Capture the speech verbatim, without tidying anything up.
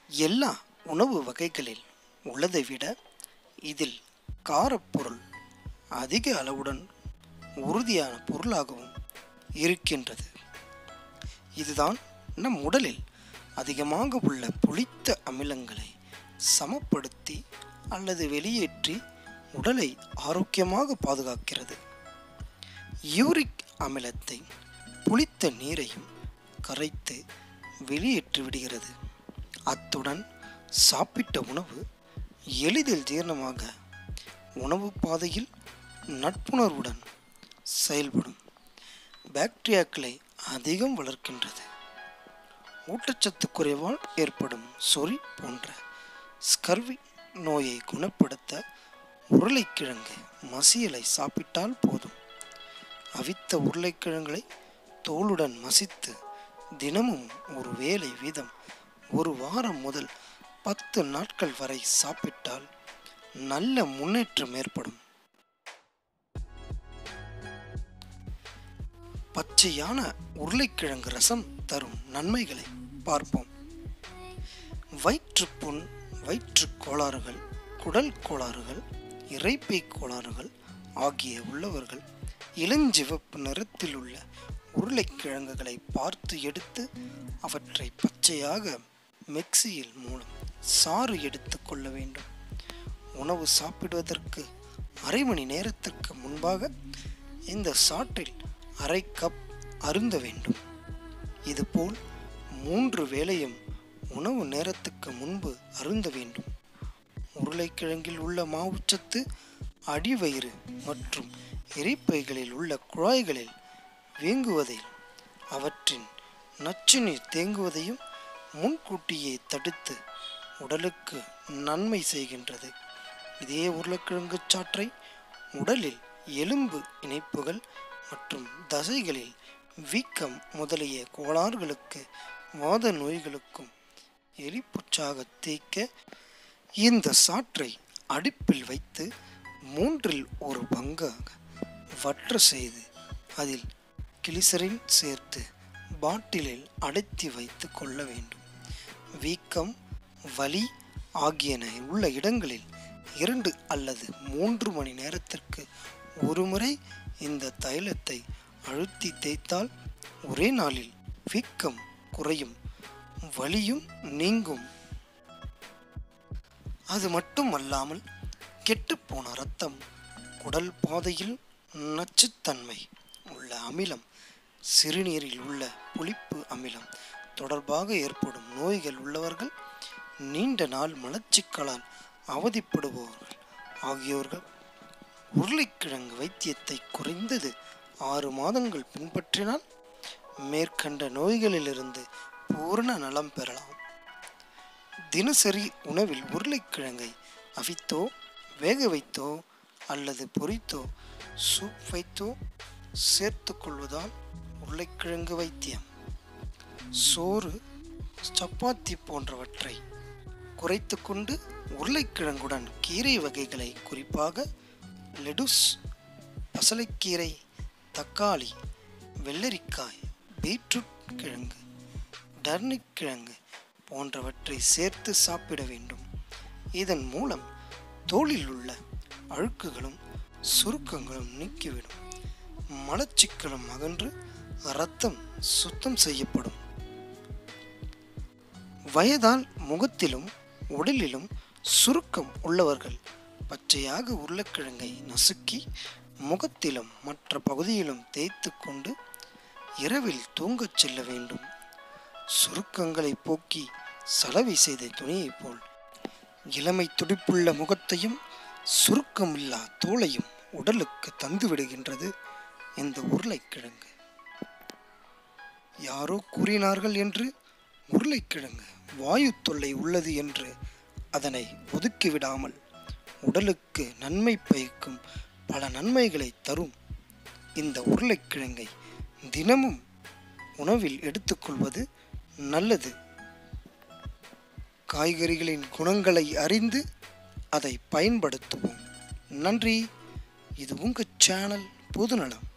எல்லா உணவு வகைகளில் உள்ளதை விட இதில் காரப்பொருள் அதிக அளவுடன் உறுதியான பொருளாகவும் இருக்கின்றது. இதுதான் நம் உடலில் அதிகமாக உள்ள புளித்த அமிலங்களை சமப்படுத்தி அல்லது வெளியேற்றி உடலை ஆரோக்கியமாக பாதுகாக்கிறது. யூரிக் அமிலத்தை புளித்த நீரையும் கரைத்து வெளியேற்றி விடுகிறது. அத்துடன் சாப்பிட்ட உணவு எளிதில் ஜீரணமாக உணவு பாதையில் நட்புணர்வுடன் செயல்படும் பாக்டீரியாக்களை அதிகம் வளர்க்கின்றது. ஊட்டச்சத்து குறைவால் ஏற்படும் சொறி போன்ற ஸ்கர்வி நோயை குணப்படுத்த உருளைக்கிழங்கு மசியலை சாப்பிட்டால் போதும். அவித்த உருளைக்கிழங்களை தோலுடன் மசித்து தினமும் ஒரு வேளை வீதம் ஒரு வாரம் முதல் பத்து நாட்கள் வரை சாப்பிட்டால் நல்ல முன்னேற்றம் ஏற்படும். பச்சையான உருளைக்கிழங்கு ரசம் தரும் நன்மைகளை பார்ப்போம். வயிற்றுப்புண், வயிற்றுக் கோளாறுகள், குடல் கோளாறுகள், இரைப்பை கோளாறுகள் ஆகிய உள்ளவர்கள் இளஞ்சிவப்பு நிறத்தில் உள்ள உருளைக்கிழங்குகளை பார்த்து எடுத்து அவற்றை பச்சையாக மிக்சியில் மூலம் சாறு எடுத்து கொள்ள வேண்டும். உணவு சாப்பிடுவதற்கு அரை மணி நேரத்திற்கு முன்பாக இந்த சாற்றில் அரை கப் அருந்த வேண்டும். இதுபோல் மூன்று வேளையும் உணவு நேரத்துக்கு முன்பு அருந்த வேண்டும். உருளைக்கிழங்கில் உள்ள மாவுச்சத்து அடிவயிறு மற்றும் இரைப்பைகளில் உள்ள குழாய்களில் வீங்குவதையும் அவற்றின் நச்சுநீர் தேங்குவதையும் முன்கூட்டியே தடுத்து உடலுக்கு நன்மை செய்கின்றது. இதே உருளைக்கிழங்கு சாற்றை உடலில் எலும்பு இணைப்புகள் மற்றும் தசைகளில் வீக்கம் முதலிய கோளாறுகளுக்கு, வாத நோய்களுக்கும் எலிப்புற்றாக தேய்க்க இந்த சாற்றை அடுப்பில் வைத்து மூன்றில் ஒரு பங்காக வற்ற செய்து அதில் கிளிசரின் சேர்த்து பாட்டிலில் அடைத்து வைத்து கொள்ள வேண்டும். வீக்கம், வலி ஆகியன உள்ள இடங்களில் இரண்டு அல்லது மூன்று மணி நேரத்திற்கு ஒரு முறை இந்த தைலத்தை அழுத்தி தேய்த்தால் ஒரே நாளில் வீக்கம் குறையும், வலியும் நீங்கும். அது மட்டும் அல்லாமல் கெட்டுப்போன இரத்தம், குடல் பாதையில் நச்சுத்தன்மை உள்ள அமிலம், சிறுநீரில் உள்ள புளிப்பு அமிலம் தொடர்பாக ஏற்படும் நோய்கள் உள்ளவர்கள், நீண்ட நாள் மலச்சிக்கலால் அவதிப்படுபவர்கள் ஆகியோர்கள் உருளைக்கிழங்கு வைத்தியத்தை குறைந்தது ஆறு மாதங்கள் பின்பற்றினால் மேற்கண்ட நோய்களிலிருந்து பூரண நலம் பெறலாம். தினசரி உணவில் உருளைக்கிழங்கை அவித்தோ, வேக வைத்தோ அல்லது பொரித்தோ, சூப் வைத்தோ சேர்த்து கொள்வதால் உருளைக்கிழங்கு வைத்தியம் சோறு, சப்பாத்தி போன்றவற்றை குறைத்து கொண்டு உருளைக்கிழங்குடன் கீரை வகைகளை, குறிப்பாக லெடுஸ், பசலைக்கீரை, தக்காளி, வெள்ளரிக்காய், பீட்ரூட் கிழங்கு, டர்னிப் கிழங்கு போன்றவற்றை சேர்த்து சாப்பிட வேண்டும். இதன் மூலம் தோலில் உள்ள அழுக்குகளும் சுருக்கங்களும் நீக்கிவிடும். மலச்சிக்கலும் அகன்று இரத்தம் சுத்தம் செய்யப்படும். வயதால் முகத்திலும் உடலிலும் சுருக்கம் உள்ளவர்கள் பச்சையாக உருளைக்கிழங்கை நசுக்கி முகத்திலும் மற்ற பகுதியிலும் தேய்த்து கொண்டு இரவில் தூங்கச் செல்ல வேண்டும். சுருக்கங்களை போக்கி சலவை செய்த துணியைப் போல் இளமை துடிப்புள்ள முகத்தையும் சுருக்கமில்லா தோலையும் உடலுக்கு தந்து விடுகின்றது இந்த உருளைக்கிழங்கு. யாரோ கூறினார்கள் என்று உருளைக்கிழங்கு வாயு தொல்லை உள்ளது என்று அதனை ஒதுக்கிவிடாமல் உடலுக்கு நன்மை பயக்கும் பல நன்மைகளை தரும் இந்த உருளைக்கிழங்கை தினமும் உணவில் எடுத்துக்கொள்வது நல்லது. காய்கறிகளின் குணங்களை அறிந்து அதை பயன்படுத்துவோம். நன்றி. இது உங்கள் சேனல் பொதுநலம்.